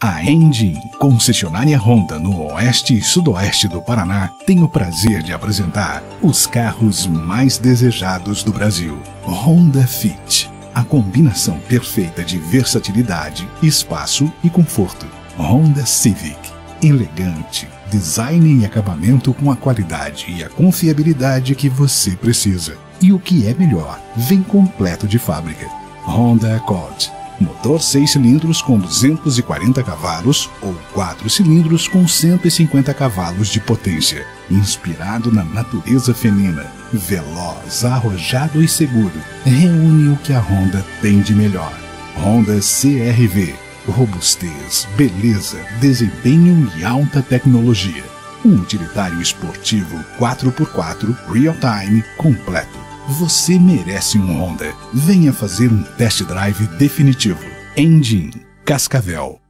A Engine, concessionária Honda no oeste e sudoeste do Paraná, tem o prazer de apresentar os carros mais desejados do Brasil. Honda Fit, a combinação perfeita de versatilidade, espaço e conforto. Honda Civic, elegante, design e acabamento com a qualidade e a confiabilidade que você precisa. E o que é melhor, vem completo de fábrica. Honda Accord, motor 6 cilindros com 240 cavalos ou 4 cilindros com 150 cavalos de potência. Inspirado na natureza felina, veloz, arrojado e seguro, reúne o que a Honda tem de melhor. Honda CR-V, robustez, beleza, desempenho e alta tecnologia. Um utilitário esportivo 4x4 real-time completo. Você merece um Honda. Venha fazer um test drive definitivo. Engine, Cascavel.